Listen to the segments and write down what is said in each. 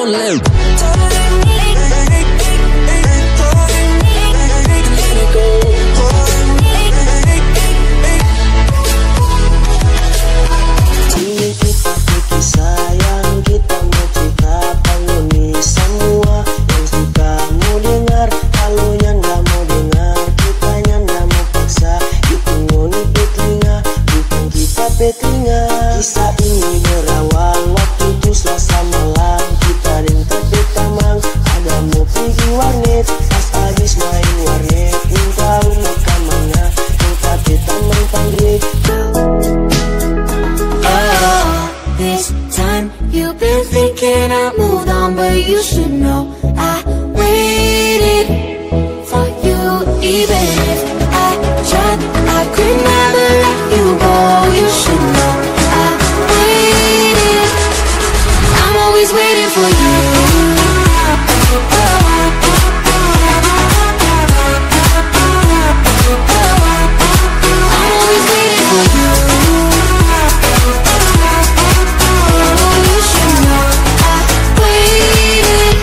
Kisah ini berawal waktu itu Selasa malam. Kita dentak di Tamang, ada mau pergi warnet. Pas habis main warnet, minta mau kemana, minta di Tamang Panggrek. Oh, this time you've been thinking I moved on, but you should know I waited for you. Even if I tried, I could never let you go. You should know I waited. I'm always waiting for you. I'm always waiting for you. You should know I waited.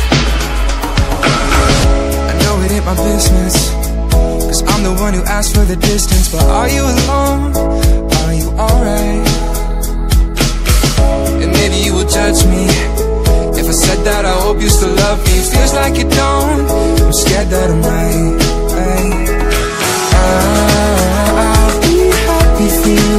I know it ain't my business, 'cause I'm the one who asked for the distance. But are you alone? Are you alright? And maybe you will judge me if I said that I hope you still love me. Feels like you don't. I'm scared that I might. I'll be happy for you.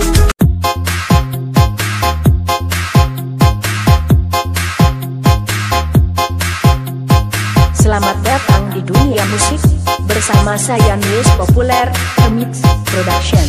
Selamat datang di dunia musik bersama saya News Populer Remix Production.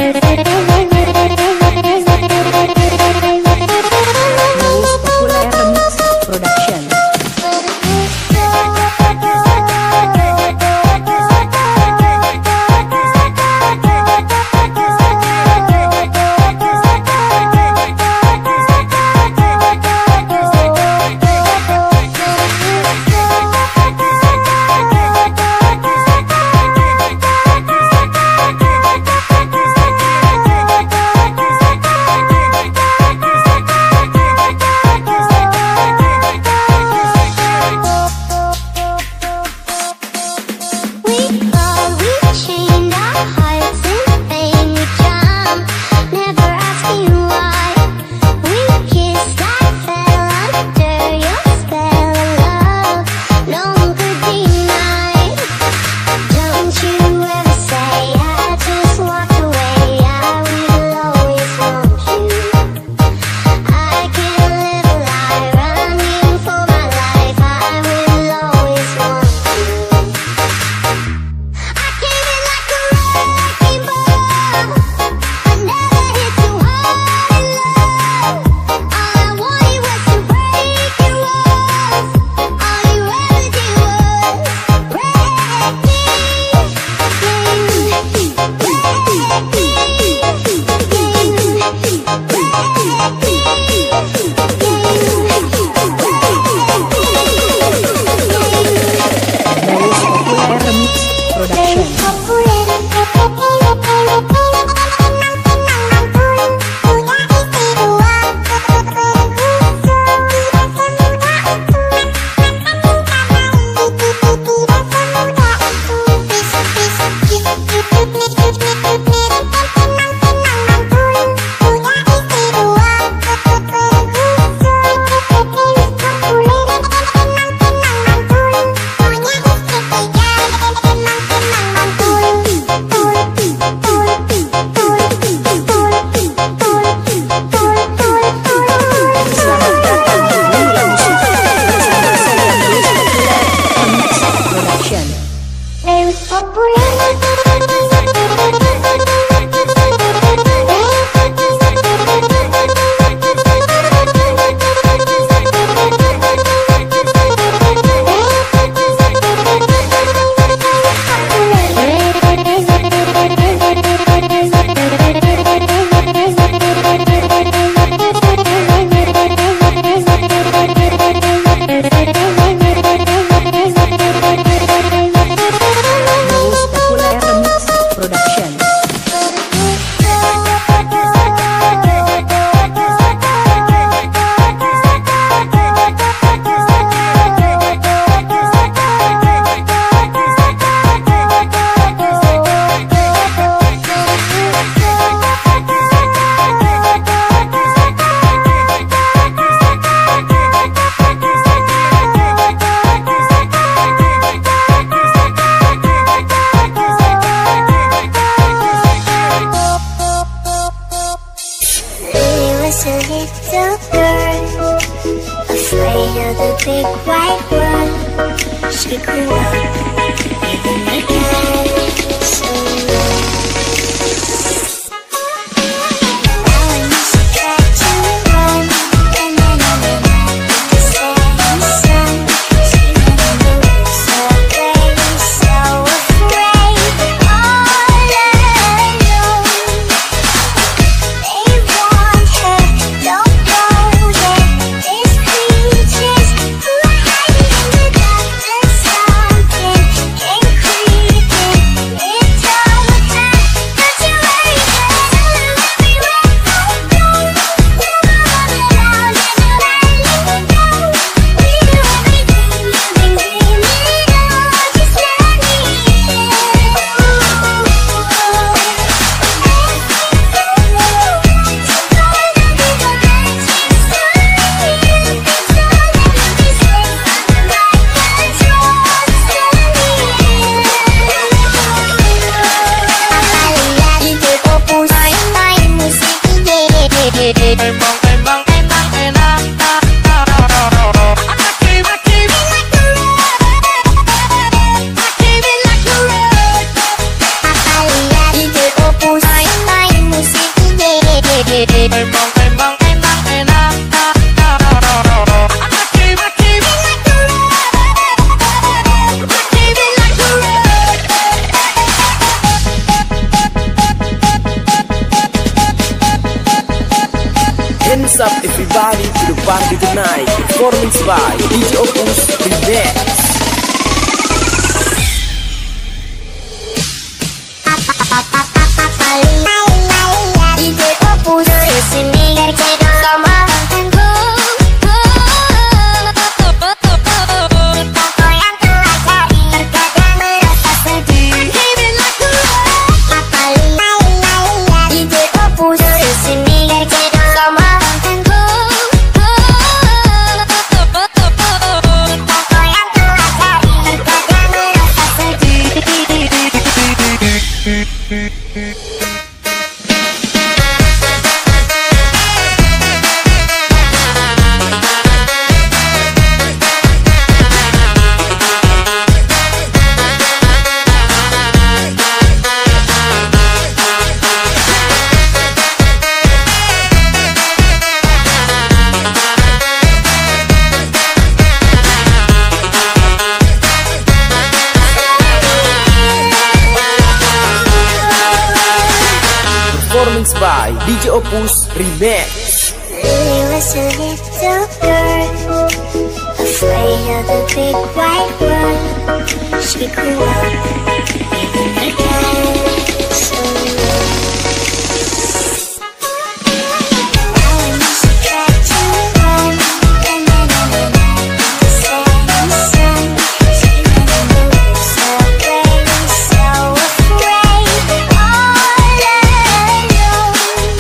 Populer big white world. She grew up living the castle. Now when she tried to run, and then the setting sun, she never moved so brave, so afraid, all alone. They want her, don't know that there's creatures who are hiding in the dark. There's something came creeping into our time. Don't you worry, 'cause everywhere I go, you're all around and you're letting go. We do everything you've been dreaming of. Just let me in. Hands up everybody to the party tonight. Performance by DJ Opus Remix. DJ Opus sini kerja sama aku. Toko yang telah cari terkadang merasa sedih. DJ Opus sini kerja sama aku. Toko yang telah cari terkadang merasa sedih. Performance by DJ Opus Remix. Lily was a little girl, afraid of the big white world. She grew up living the castle. Now when she tried to run, and then the setting sun, she never moved so brave, so afraid, all alone.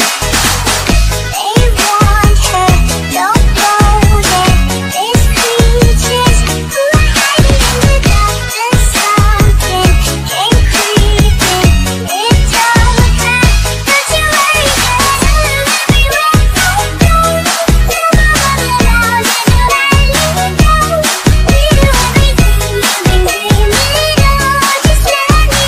They want her, don't know that there's creatures who are hiding in the dark. There's something came creeping into our time. Don't you worry, 'cause everywhere I go, you're all around and you're letting go. We do everything you've been dreaming of. Just let me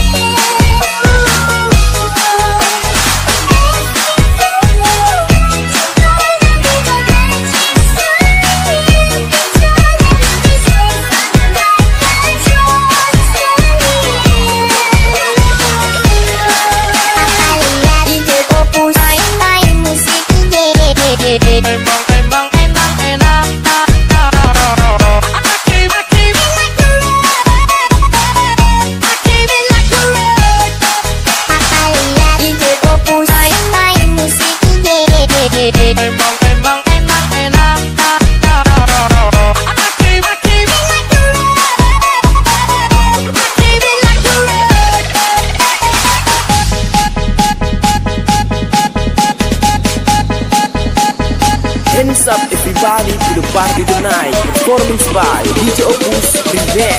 Hands up everybody to the party tonight. Performance by DJ Opus Remix.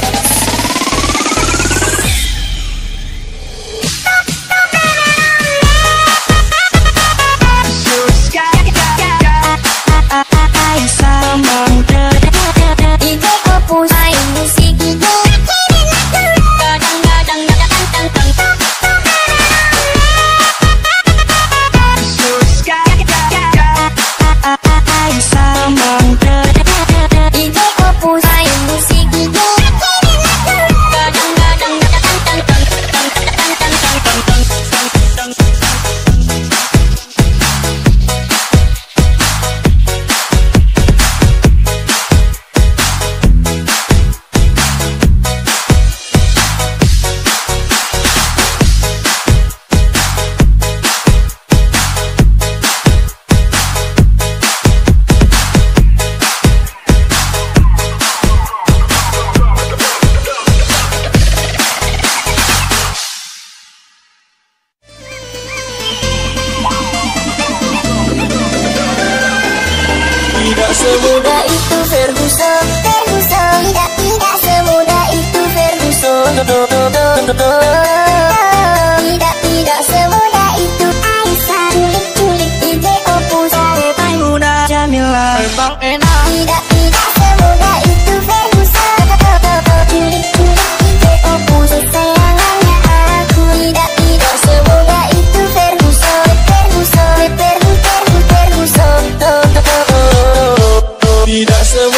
I saw my semudah itu Ferguson. Tidak semudah itu Ferguson. Tidak semudah itu Aisyah. Culik DJ Opus. Maimuna Jamila Bang enak. Tidak semudah itu Ferguson. Culik DJ Opus. Sayangannya aku. Tidak semudah itu Ferguson. Ferguson. Tidak semudah